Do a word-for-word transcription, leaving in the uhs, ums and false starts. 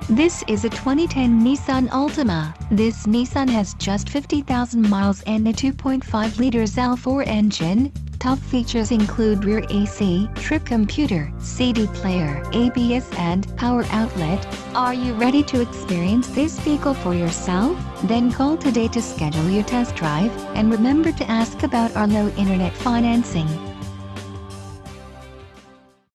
This is a twenty ten Nissan Altima. This Nissan has just fifty thousand miles and a two point five liters L four engine. Top features include rear A C, trip computer, C D player, A B S and power outlet. Are you ready to experience this vehicle for yourself? Then call today to schedule your test drive, and remember to ask about our low internet financing.